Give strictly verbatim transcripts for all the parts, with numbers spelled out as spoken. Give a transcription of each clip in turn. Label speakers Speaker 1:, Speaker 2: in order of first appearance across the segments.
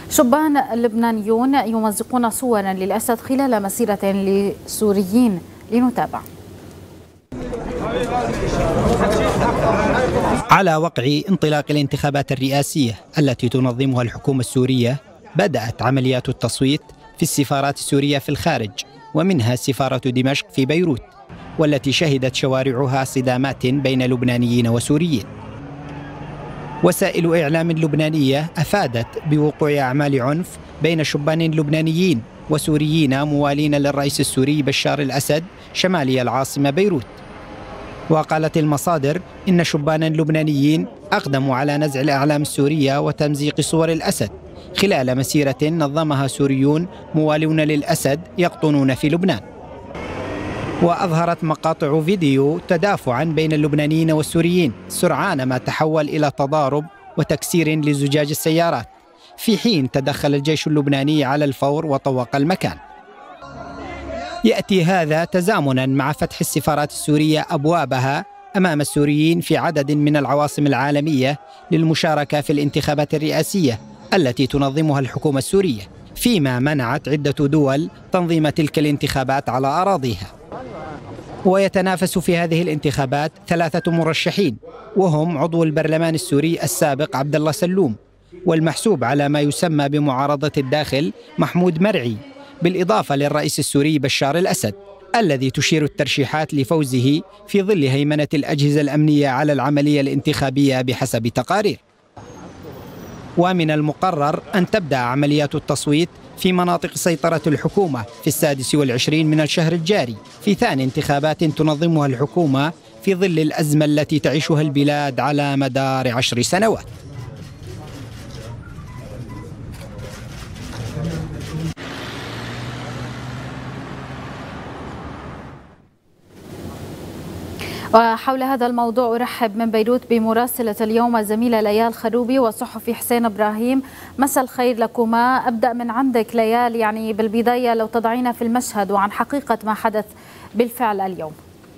Speaker 1: شبان لبنانيون يمزقون صورا للأسد خلال مسيرة لسوريين. لنتابع.
Speaker 2: على وقع انطلاق الانتخابات الرئاسية التي تنظمها الحكومة السورية، بدأت عمليات التصويت في السفارات السورية في الخارج، ومنها سفارة دمشق في بيروت، والتي شهدت شوارعها صدامات بين لبنانيين وسوريين. وسائل إعلام لبنانية أفادت بوقوع أعمال عنف بين شبان لبنانيين وسوريين موالين للرئيس السوري بشار الأسد شمالي العاصمة بيروت. وقالت المصادر إن شبانا لبنانيين أقدموا على نزع الأعلام السورية وتمزيق صور الأسد خلال مسيرة نظمها سوريون موالون للأسد يقطنون في لبنان. وأظهرت مقاطع فيديو تدافعا بين اللبنانيين والسوريين سرعان ما تحول إلى تضارب وتكسير لزجاج السيارات، في حين تدخل الجيش اللبناني على الفور وطوق المكان. يأتي هذا تزامنا مع فتح السفارات السورية أبوابها أمام السوريين في عدد من العواصم العالمية للمشاركة في الانتخابات الرئاسية التي تنظمها الحكومة السورية، فيما منعت عدة دول تنظيم تلك الانتخابات على أراضيها. ويتنافس في هذه الانتخابات ثلاثة مرشحين، وهم عضو البرلمان السوري السابق عبد الله سلوم، والمحسوب على ما يسمى بمعارضة الداخل محمود مرعي، بالإضافة للرئيس السوري بشار الأسد الذي تشير الترشيحات لفوزه في ظل هيمنة الأجهزة الأمنية على العملية الانتخابية بحسب تقارير. ومن المقرر أن تبدأ عمليات التصويت في مناطق سيطرة الحكومة في السادس والعشرين من الشهر الجاري، في ثاني انتخابات تنظمها الحكومة في ظل الأزمة التي تعيشها البلاد على مدار عشر سنوات.
Speaker 1: وحول هذا الموضوع أرحب من بيروت بمراسلة اليوم الزميلة ليال خروبي والصحفي حسين إبراهيم. مساء الخير لكما. أبدأ من عندك ليال، يعني بالبداية لو تضعينا في المشهد وعن حقيقة ما حدث بالفعل اليوم.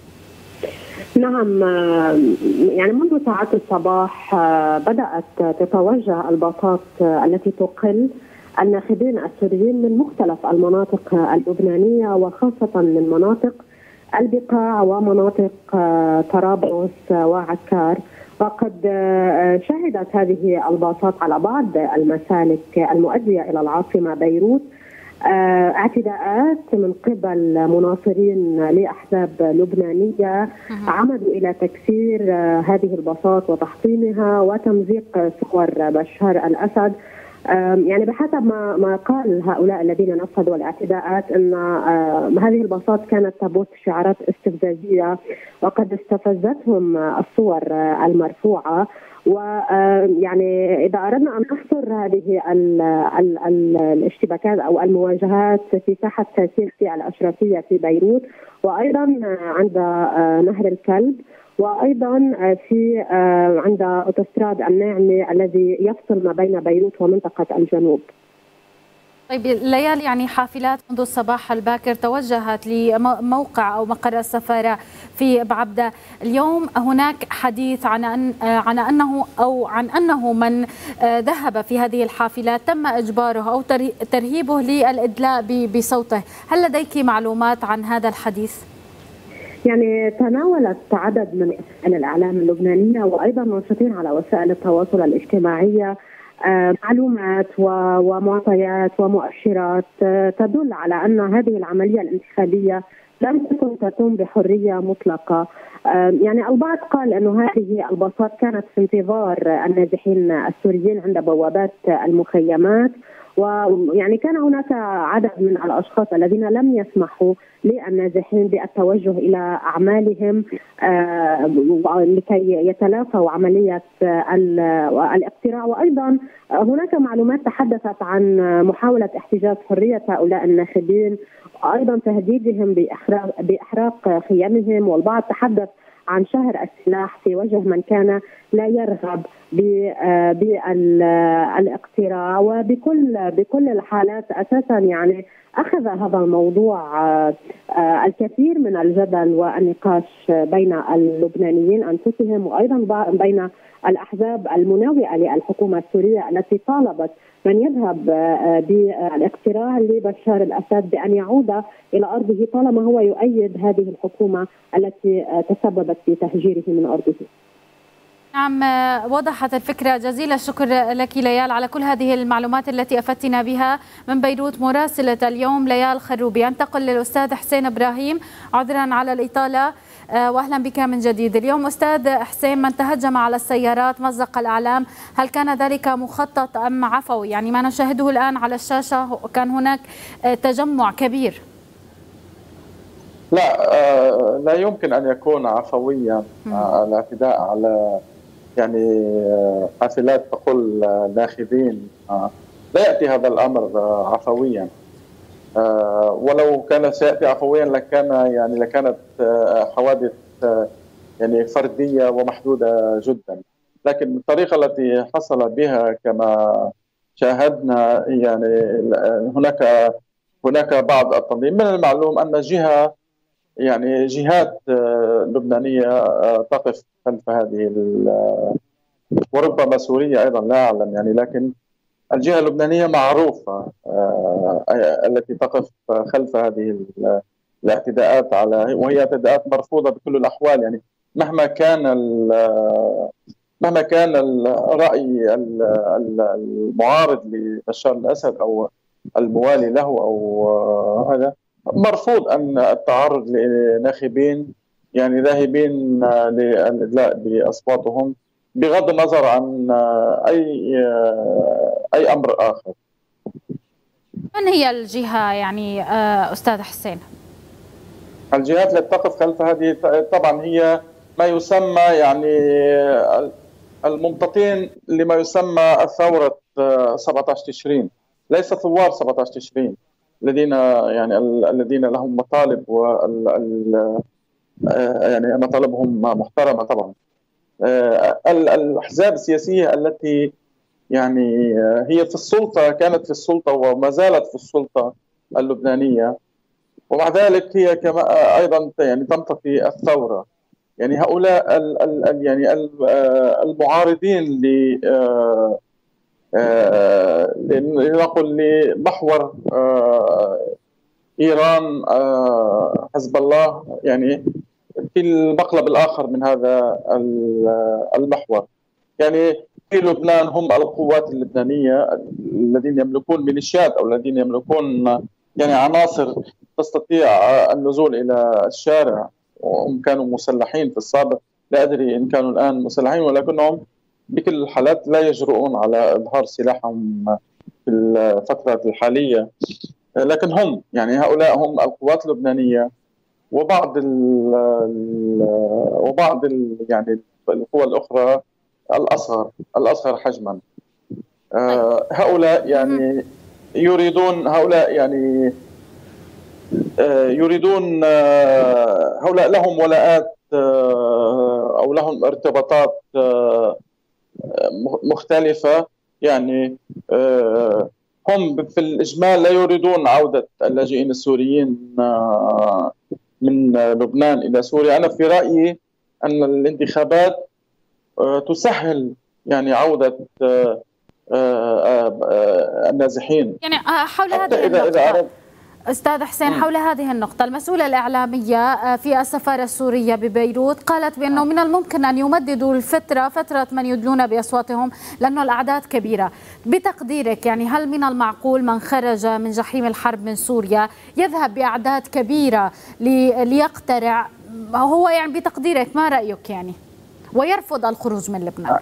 Speaker 3: نعم، يعني منذ ساعات الصباح بدأت تتوجه الباصات التي تقل الناخبين السوريين من مختلف المناطق اللبنانية، وخاصة من مناطق البقاع ومناطق طرابلس وعكار. وقد شهدت هذه الباصات على بعض المسالك المؤدية إلى العاصمة بيروت اعتداءات من قبل مناصرين لأحزاب لبنانية عمدوا إلى تكسير هذه الباصات وتحطيمها وتمزيق صور بشار الأسد. يعني بحسب ما ما قال هؤلاء الذين نفذوا الاعتداءات ان هذه الباصات كانت تبث شعارات استفزازيه، وقد استفزتهم الصور المرفوعه. ويعني اذا اردنا ان نحصر هذه ال ال ال الاشتباكات او المواجهات في ساحه سيفتي الاشرفيه في بيروت، وايضا عند نهر الكلب، وايضا في عند اوتوستراد الناعمه الذي يفصل ما بين بيروت ومنطقه الجنوب.
Speaker 1: طيب ليال، يعني حافلات منذ الصباح الباكر توجهت لموقع او مقر السفاره في بعبدة. اليوم هناك حديث عن أن عن انه او عن انه من ذهب في هذه الحافلات تم اجباره او ترهيبه للادلاء بصوته، هل لديك معلومات عن هذا الحديث؟
Speaker 3: يعني تناولت عدد من وسائل الإعلام اللبنانية وأيضا ناشطين على وسائل التواصل الاجتماعي معلومات ومعطيات ومؤشرات تدل على أن هذه العملية الانتخابية لم تكن تتم بحرية مطلقة. يعني البعض قال أن هذه الباصات كانت في انتظار النازحين السوريين عند بوابات المخيمات، ويعني كان هناك عدد من الأشخاص الذين لم يسمحوا للنازحين بالتوجه إلى أعمالهم لكي يتلافوا عملية الاقتراع. وأيضا هناك معلومات تحدثت عن محاولة احتجاز حرية هؤلاء الناخبين، وأيضا تهديدهم بإحراق خيامهم، والبعض تحدث عن شهر السلاح في وجه من كان لا يرغب بالاقتراع. وبكل بكل الحالات اساسا يعني اخذ هذا الموضوع الكثير من الجدل والنقاش بين اللبنانيين انفسهم، وايضا بين الاحزاب المناوئه للحكومه السوريه التي طالبت من يذهب بالاقتراع لبشار الأسد بأن يعود إلى أرضه طالما هو يؤيد هذه الحكومة التي تسببت في تهجيره من أرضه.
Speaker 1: نعم، وضحت الفكرة. جزيل الشكر لك ليال على كل هذه المعلومات التي أفدتنا بها من بيروت. مراسلة اليوم ليال خروبي. أنتقل للأستاذ حسين إبراهيم، عذرا على الإطالة، وأهلا بك من جديد. اليوم أستاذ حسين، من تهجم على السيارات مزق الأعلام، هل كان ذلك مخطط أم عفوي؟ يعني ما نشاهده الآن على الشاشة كان هناك تجمع كبير.
Speaker 4: لا لا يمكن أن يكون عفويا الاعتداء على يعني حافلات تقول ناخبين. لا يأتي هذا الأمر عفويا، ولو كان سيأتي عفويا لكان يعني لكانت حوادث يعني فردية ومحدودة جدا، لكن الطريقة التي حصل بها كما شاهدنا يعني هناك هناك بعض التنظيم. من المعلوم أن جهة يعني جهات لبنانية تقف خلف هذه وربما سورية أيضا لا أعلم يعني، لكن الجهة اللبنانية معروفة التي تقف خلف هذه الاعتداءات على، وهي اعتداءات مرفوضة بكل الأحوال يعني، مهما كان مهما كان الرأي المعارض لبشار الأسد أو الموالي له أو هذا، مرفوض أن التعرض لناخبين يعني ذاهبين للإدلاء بأصواتهم بغض النظر عن أي أي أمر آخر.
Speaker 1: من هي الجهة يعني أستاذ حسين؟
Speaker 4: الجهات التي تقف خلف هذه طبعا هي ما يسمى يعني الممتطين لما يسمى ثورة سبعة عشر تشرين، ليس ثوار سبعة عشر تشرين الذين يعني الذين لهم مطالب وال يعني مطالبهم محترمة طبعا. الأحزاب السياسية التي يعني هي في السلطة، كانت في السلطة وما زالت في السلطة اللبنانية، ومع ذلك هي كما أيضا يعني تمتطي الثورة. يعني هؤلاء ال ال يعني المعارضين ل لنقل لمحور إيران حزب الله يعني في المقلب الآخر من هذا المحور. يعني في لبنان هم القوات اللبنانية الذين يملكون ميليشيات أو الذين يملكون يعني عناصر تستطيع النزول إلى الشارع، وهم كانوا مسلحين في السابق، لا أدري إن كانوا الآن مسلحين، ولكنهم بكل الحالات لا يجرؤون على إظهار سلاحهم في الفترة الحالية. لكن هم يعني هؤلاء هم القوات اللبنانية وبعض ال وبعض ال يعني القوى الأخرى الأصغر الأصغر حجما. هؤلاء يعني يريدون هؤلاء يعني يريدون هؤلاء لهم ولاءات أو لهم ارتباطات مختلفة يعني. هم في الإجمال لا يريدون عودة اللاجئين السوريين من لبنان إلى سوريا. أنا في رأيي أن الانتخابات تسهل يعني عودة النازحين.
Speaker 1: يعني حول هذه النقطة أستاذ حسين، حول هذه النقطة، المسؤولة الإعلامية في السفارة السورية ببيروت قالت بأنه من الممكن أن يمددوا الفترة فترة من يدلون بأصواتهم لأنه الأعداد كبيرة. بتقديرك يعني هل من المعقول من خرج من جحيم الحرب من سوريا يذهب بأعداد كبيرة ليقترع، هو يعني بتقديرك ما رأيك يعني، ويرفض الخروج من لبنان؟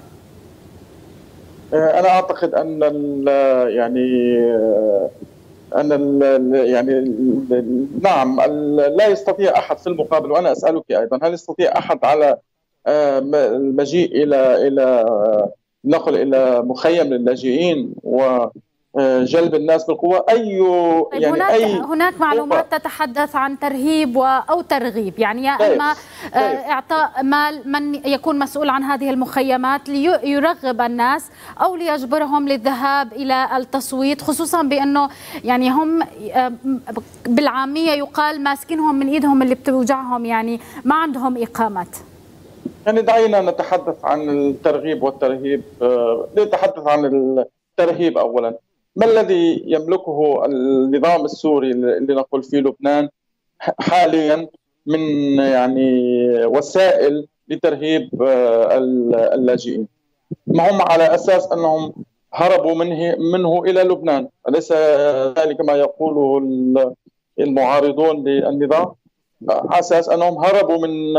Speaker 4: أنا أعتقد أن يعني أن ال يعني ال نعم لا يستطيع أحد في المقابل، وأنا أسألك أيضا هل يستطيع أحد على المجيء إلى إلى نقل إلى مخيم للاجئين وجلب الناس بالقوة؟ أي
Speaker 1: طيب
Speaker 4: يعني
Speaker 1: هناك
Speaker 4: أي
Speaker 1: هناك معلومات تتحدث عن ترهيب أو ترغيب، يعني يا إما إعطاء مال من يكون مسؤول عن هذه المخيمات ليرغب الناس أو ليجبرهم للذهاب إلى التصويت، خصوصا بأنه يعني هم بالعامية يقال ماسكينهم من إيدهم اللي بتوجعهم، يعني ما عندهم إقامات.
Speaker 4: يعني دعينا نتحدث عن الترغيب والترهيب. نتحدث عن الترهيب أولا. ما الذي يملكه النظام السوري اللي نقول في لبنان حاليا من يعني وسائل لترهيب اللاجئين؟ ما هم على أساس أنهم هربوا منه منه إلى لبنان، أليس ذلك ما يقوله المعارضون للنظام؟ على أساس أنهم هربوا من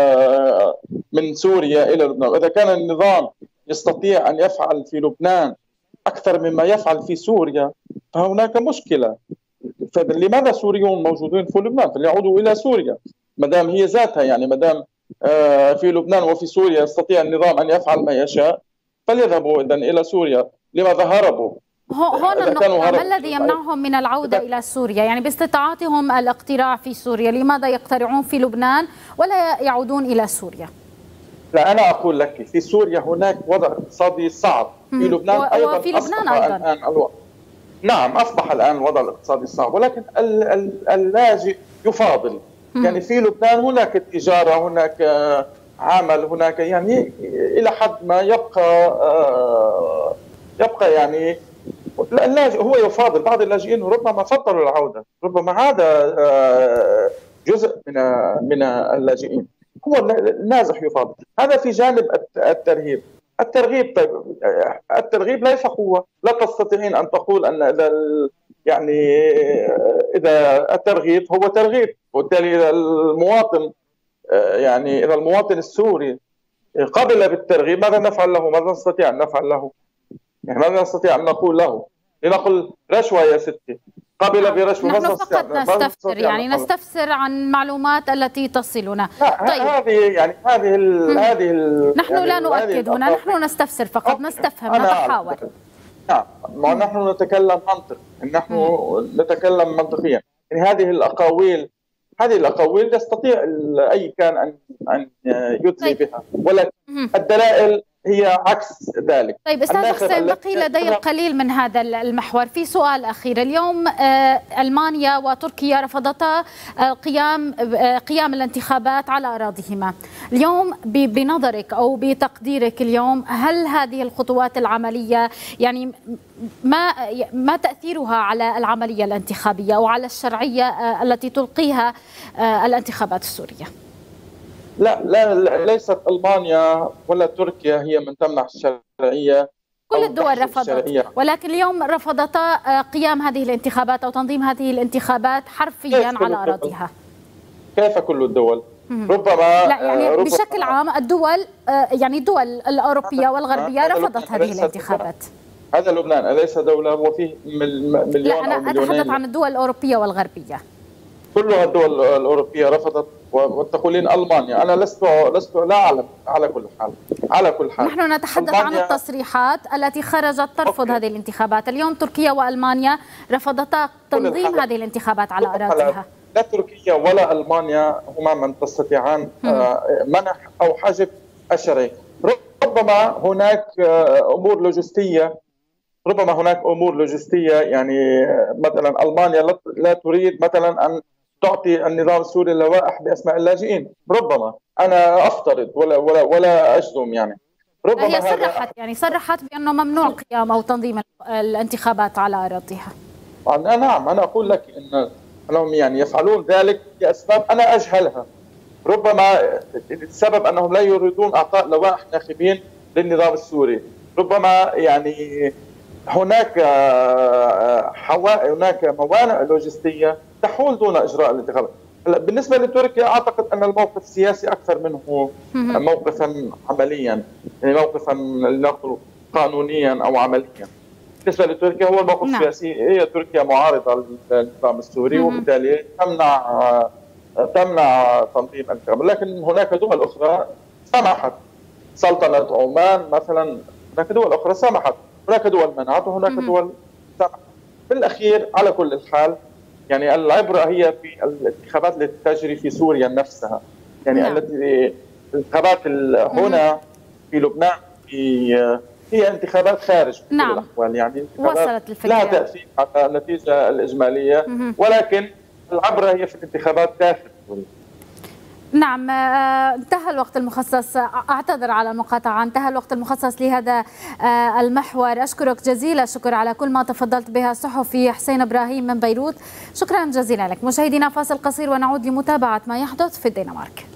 Speaker 4: من سوريا إلى لبنان. إذا كان النظام يستطيع أن يفعل في لبنان أكثر مما يفعل في سوريا فهناك مشكلة. فلماذا سوريون موجودين في لبنان؟ فليعودوا إلى سوريا ما دام هي ذاتها، يعني ما دام في لبنان وفي سوريا يستطيع النظام أن يفعل ما يشاء فليذهبوا إذن إلى سوريا. لماذا هربوا؟
Speaker 1: هون النقطة، ما الذي يمنعهم من العودة إلى سوريا؟ يعني باستطاعتهم الاقتراع في سوريا، لماذا يقترعون في لبنان ولا يعودون إلى سوريا؟
Speaker 4: لا، أنا أقول لك في سوريا هناك وضع اقتصادي صعب، في لبنان أيضا
Speaker 1: وفي لبنان أيضا
Speaker 4: الآن الوضع. نعم أصبح الآن الوضع الاقتصادي صعب، ولكن اللاجئ يفاضل. يعني في لبنان هناك تجارة، هناك عمل، هناك يعني إلى حد ما يبقى يبقى يعني اللاجئ هو يفاضل. بعض اللاجئين ربما فضلوا العودة، ربما عاد جزء من من اللاجئين. هو النازح يفاضل. هذا في جانب الترهيب. الترغيب، طيب الترغيب ليس قوة. لا تستطيعين أن تقول أن إذا يعني إذا الترغيب هو ترغيب، وبالتالي إذا المواطن يعني إذا المواطن السوري قبل بالترغيب ماذا نفعل له؟ ماذا نستطيع أن نفعل له؟ يعني ماذا نستطيع أن نقول له؟ لنقل رشوة يا ستي، قبل برشوة.
Speaker 1: نحن فقط نستفسر، يعني نستفسر عن معلومات التي تصلنا.
Speaker 4: طيب هذه يعني هذه ال هذه ال
Speaker 1: نحن يعني لا نؤكد هنا، نحن نستفسر فقط، نستفهم، نتحاور.
Speaker 4: نعم، ما نحن نتكلم منطق، نحن مم. نتكلم منطقيا. يعني هذه الأقاويل هذه الأقاويل يستطيع أي كان أن أن يدلي بها، ولكن الدلائل هي عكس ذلك.
Speaker 1: طيب أستاذ حسين، بقي لدي القليل من هذا المحور. في سؤال أخير، اليوم ألمانيا وتركيا رفضتا قيام قيام الانتخابات على أراضيهما. اليوم بنظرك أو بتقديرك اليوم، هل هذه الخطوات العملية يعني ما ما تأثيرها على العملية الانتخابية أو على الشرعية التي تلقيها الانتخابات السورية؟
Speaker 4: لا لا ليست ألمانيا ولا تركيا هي من تمنح الشرعية.
Speaker 1: كل الدول رفضت، ولكن اليوم رفضتا قيام هذه الانتخابات أو تنظيم هذه الانتخابات حرفيا على أراضيها.
Speaker 4: كيف كل الدول؟ ربما
Speaker 1: لا يعني ربما بشكل عام الدول، يعني الدول الأوروبية والغربية رفضت هذه الانتخابات.
Speaker 4: هذا لبنان أليس دولة وفيه مليون؟
Speaker 1: لا أنا أتحدث عن الدول الأوروبية والغربية.
Speaker 4: كلها الدول الأوروبية رفضت، وتقولين ألمانيا. أنا لست لست لا أعلم. على كل حال على كل حال
Speaker 1: نحن نتحدث عن التصريحات التي خرجت ترفض أوكي. هذه الانتخابات. اليوم تركيا وألمانيا رفضتا تنظيم هذه الانتخابات على أراضيها.
Speaker 4: لا تركيا ولا ألمانيا هما من تستطيعان منح أو حجب الشرعي. ربما هناك أمور لوجستية ربما هناك أمور لوجستية يعني مثلا ألمانيا لا تريد مثلا أن تعطي النظام السوري اللوائح بأسماء اللاجئين. ربما أنا أفترض ولا ولا ولا أجزم. يعني ربما
Speaker 1: هي صرحت يعني صرحت بأنه ممنوع قيام أو تنظيم الانتخابات على أراضيها.
Speaker 4: نعم، أنا أقول لك إن أنهم يعني يفعلون ذلك لأسباب أنا أجهلها. ربما السبب أنهم لا يريدون إعطاء لوائح ناخبين للنظام السوري. ربما يعني هناك حوا... هناك موانئ لوجستية تحول دون إجراء الانتخابات. بالنسبة لتركيا أعتقد أن الموقف سياسي أكثر منه موقفا عمليا، يعني موقفا لنقل قانونيا أو عمليا. بالنسبة لتركيا هو الموقف نعم. السياسي. هي تركيا معارضة للنظام السوري وبالتالي تمنع تمنع تنظيم الانتخابات. لكن هناك دول أخرى سمحت، سلطنة عمان مثلا، هناك دول أخرى سمحت، هناك دول منعت وهناك دول سمحت. بالأخير على كل الحال يعني العبرة هي في الانتخابات التي تجري في سوريا نفسها، يعني نعم. التي الانتخابات هنا في لبنان في هي انتخابات خارج
Speaker 1: نعم.
Speaker 4: كل الأحوال، يعني
Speaker 1: وصلت الفكرة.
Speaker 4: لا تأثير على النتيجة الإجمالية، ولكن العبرة هي في الانتخابات داخل سوريا.
Speaker 1: نعم، انتهى الوقت المخصص، أعتذر على المقاطعة، انتهى الوقت المخصص لهذا المحور. أشكرك جزيل الشكر على كل ما تفضلت بها الصحفي حسين إبراهيم من بيروت، شكرا جزيلا لك. مشاهدينا فاصل قصير ونعود لمتابعة ما يحدث في الدنمارك.